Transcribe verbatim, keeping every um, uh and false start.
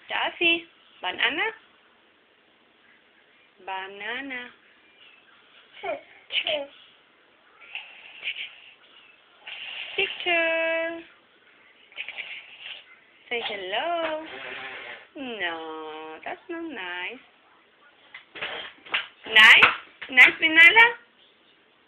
Daffy. Banana. Banana. Picture. Say hello. No, that's not nice. Nice? Nice, Vinala?